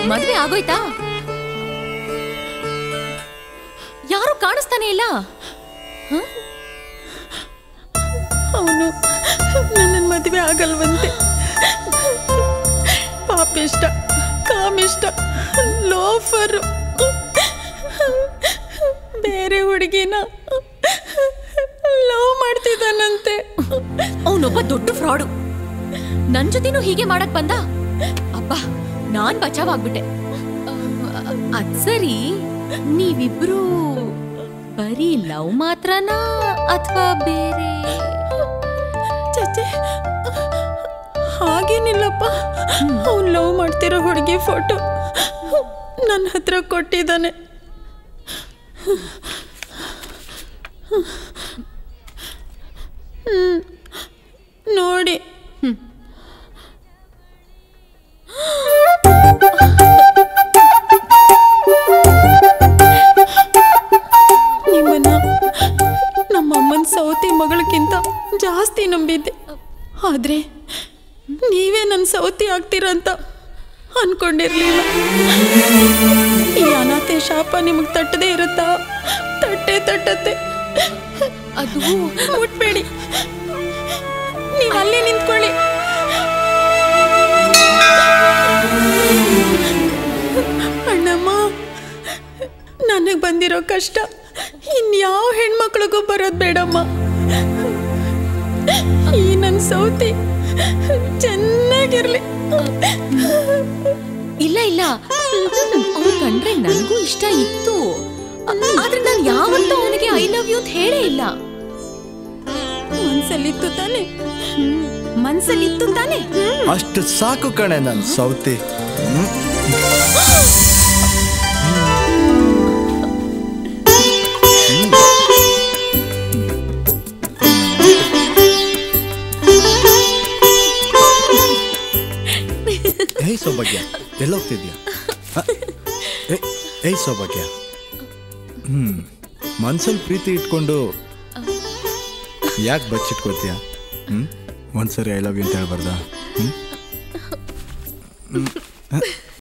ಮದುವೆ ಆಗೋಯ್ತಾ? ಯಾರು ಕಾಣಿಸ್ತಾನೆ ಇಲ್ಲ. ಅವನು ನನ್ನ ಮದುವೆ ಆಗಲ್ವಂತೆ. ಪಾಪಿಷ್ಟ, ಕಾಮಿಷ್ಟ, ಲೋಫರು, ಬೇರೆ ಹುಡುಗಿನ ಲವ್ ಮಾಡ್ತಿದ್ದಾನಂತೆ. ಅವನೊಬ್ಬ ದೊಡ್ಡ ಫ್ರಾಡು. ನನ್ ಜೊತೆನೂ ಹೀಗೆ ಮಾಡಕ್ ಬಂದ. ಅಬ್ಬ, ನಾನ್ ಬಚಾವಾಗ್ಬಿಟ್ಟೆ. ಅದ್ ಸರಿ, ನೀವಿಬ್ರು ಬರೀ ಲವ್ ಮಾತ್ರನಾ ಅಥವಾ ಬೇರೆ? ಚಚ್ಚೆ, ಹಾಗೇನಿಲ್ಲಪ್ಪ. ಅವ್ನು ಲವ್ ಮಾಡ್ತಿರೋ ಹುಡುಗಿ ಫೋಟೋ ನನ್ನ ಹತ್ರ ಕೊಟ್ಟಿದ್ದಾನೆ. ನೋಡಿ. ನಿಮ್ಮನ್ನ ನಮ್ಮಮ್ಮನ ಸೌತಿ ಮಗಳಿಗಿಂತ ಜಾಸ್ತಿ ನಂಬಿದ್ದೆ. ಆದ್ರೆ ನೀವೇ ನನ್ನ ಸೌತಿ ಆಗ್ತೀರಂತ ಅನ್ಕೊಂಡಿರ್ಲಿಲ್ಲ. ಈ ಅನಾಥೆ ಶಾಪ ನಿಮಗೆ ತಟ್ಟದೇ ಇರುತ್ತಾ? ತಟ್ಟತ್ತೆ. ಅದು ಮುಟ್ಬೇಡಿ, ನೀವು ಅಲ್ಲೇ ನಿಂತ್ಕೊಳ್ಳಿ. ಅಣ್ಣಮ್ಮ, ನನಗೆ ಬಂದಿರೋ ಕಷ್ಟ ಇನ್ಯಾವ ಹೆಣ್ಮಕ್ಳಿಗೂ ಬರೋದು ಬೇಡಮ್ಮ. ಈ ನನ್ನ ಸೌತಿ ಚೆನ್ನಾಗಿರ್ಲಿ. ಇಲ್ಲ, ಅವ್ನು ಕಂಡ್ರೆ ನನಗೂ ಇಷ್ಟ ಇತ್ತು. ಆದ್ರೆ ನಾನು ಯಾವತ್ತೂ ಅವನಿಗೆ ಐ ಲವ್ ಯು ಅಂತ ಹೇಳೇ ಇಲ್ಲ. ಮನ್ಸಲ್ಲಿತ್ತು ತಾನೆ? ಅಷ್ಟು ಸಾಕು ಕಣೆ ನನ್ನ ಸೌತಿ. ಏಯ್ ಸೌಭಾಗ್ಯ, ಎಲ್ಲೋಗ್ತಿದ್ಯಾ? ಏಯ್ ಸೌಭಾಗ್ಯ, ಮನ್ಸಲ್ಲಿ ಪ್ರೀತಿ ಇಟ್ಕೊಂಡು ಯಾಕೆ ಬಚ್ಚಿಟ್ಕೋತೀಯ? ಒಂದ್ಸರಿ ಐ ಲವ್ ಯು ಅಂತ ಹೇಳ್ಬಾರ್ದಾ?